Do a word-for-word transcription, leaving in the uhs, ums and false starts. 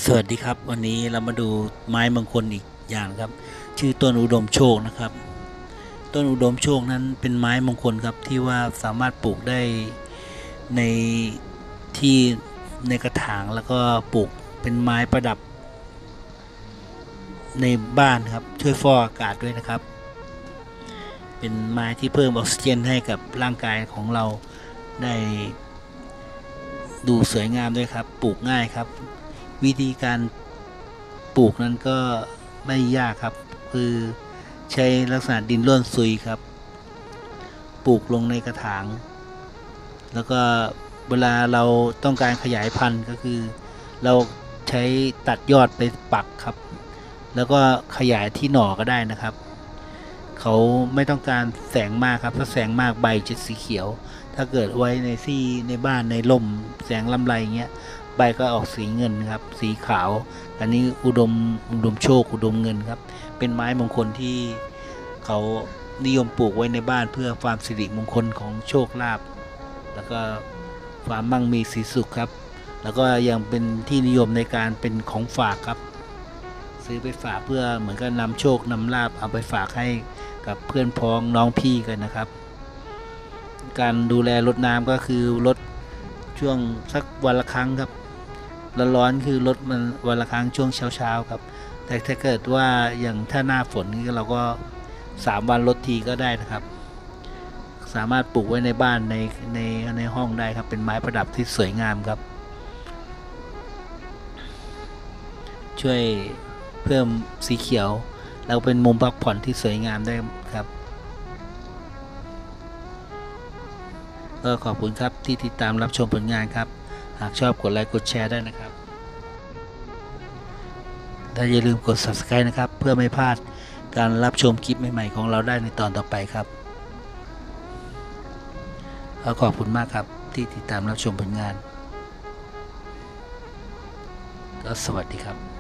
สวัสดีครับวันนี้เรามาดูไม้มงคลอีกอย่างครับชื่อต้นอุดมโชคนะครับต้นอุดมโชคนั้นเป็นไม้มงคลครับที่ว่าสามารถปลูกได้ในที่ในกระถางแล้วก็ปลูกเป็นไม้ประดับในบ้านครับช่วยฟอกอากาศด้วยนะครับเป็นไม้ที่เพิ่มออกซิเจนให้กับร่างกายของเราได้ดูสวยงามด้วยครับปลูกง่ายครับวิธีการปลูกนั้นก็ไม่ยากครับคือใช้ลักษณะดินร่วนซุยครับปลูกลงในกระถางแล้วก็เวลาเราต้องการขยายพันธุ์ก็คือเราใช้ตัดยอดไปปักครับแล้วก็ขยายที่หน่อก็ได้นะครับเขาไม่ต้องการแสงมากครับถ้าแสงมากใบจะสีเขียวถ้าเกิดไว้ในที่ในบ้านในร่มแสงลำไรเงี้ยใบก็ออกสีเงินครับสีขาวอันนี้อุดมอุดมโชคอุดมเงินครับเป็นไม้มงคลที่เขานิยมปลูกไว้ในบ้านเพื่อความสิริมงคลของโชคลาภแล้วก็ความมั่งมีสีสุขครับแล้วก็ยังเป็นที่นิยมในการเป็นของฝากครับซื้อไปฝากเพื่อเหมือนกับนำโชคนำลาภเอาไปฝากให้กับเพื่อนพ้องน้องพี่กันนะครับการดูแลรดน้ำก็คือรดช่วงสักวันละครั้งครับร้อนๆคือรดมันวันละครั้งช่วงเช้าๆครับแต่ถ้าเกิดว่าอย่างถ้าหน้าฝนนี่เราก็สามวันรดทีก็ได้นะครับสามารถปลูกไว้ในบ้านในในในห้องได้ครับเป็นไม้ประดับที่สวยงามครับช่วยเพิ่มสีเขียวแล้วเป็นมุมพักผ่อนที่สวยงามได้ครับก็ขอบคุณครับที่ติดตามรับชมผลงานครับหากชอบกดไลค์กดแชร์ได้นะครับและอย่าลืมกด ซับสไครบ์ นะครับเพื่อไม่พลาดการรับชมคลิปใหม่ๆของเราได้ในตอนต่อไปครับก็ขอบคุณมากครับที่ติดตามรับชมผลงานก็สวัสดีครับ